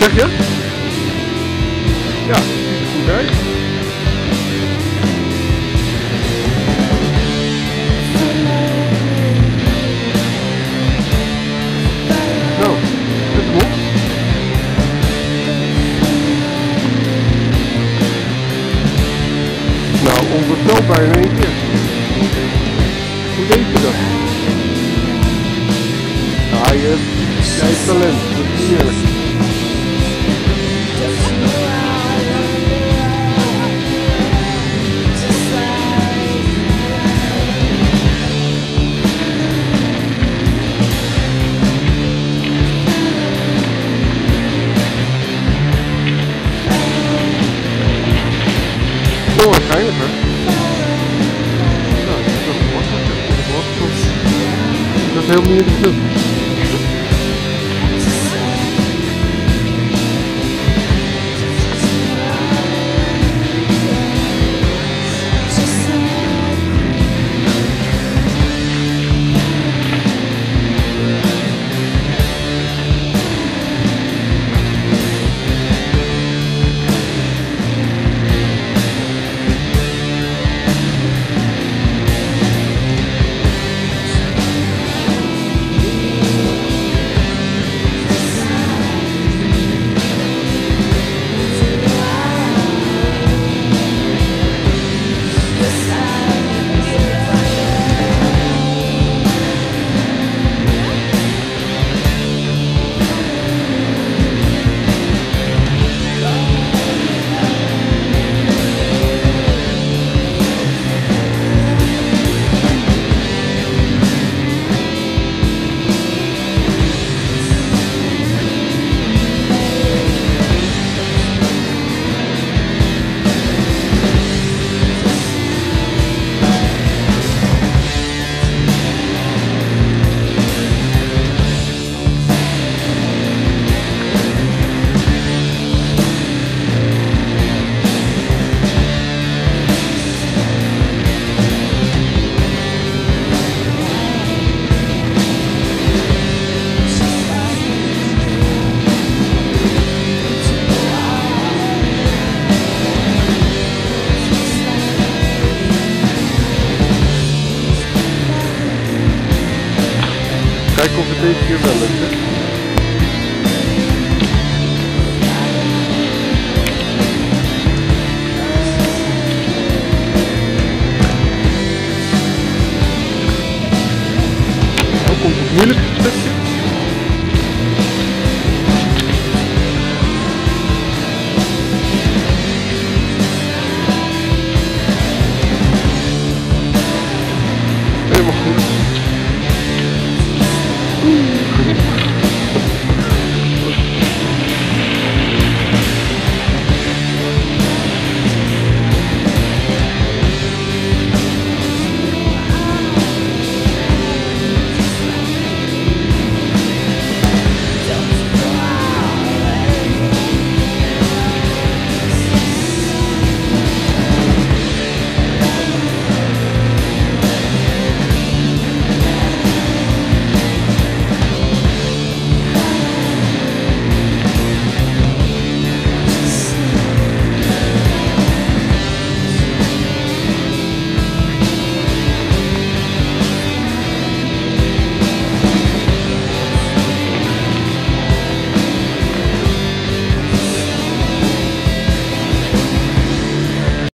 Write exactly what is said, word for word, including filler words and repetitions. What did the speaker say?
zeg je? Ja, ziet er goed uit. Zo, zet hem op. Nou, onvoorstelbaar in één keer. Hoe deed je dat? Ja, je hebt, jij hebt talent, dat is niet eerlijk. Zo waarschijnlijk, hè? Nou, dat is wel makkelijk. Dat is helemaal niet interessant. Kijk of het deze keer wel lukt, hè?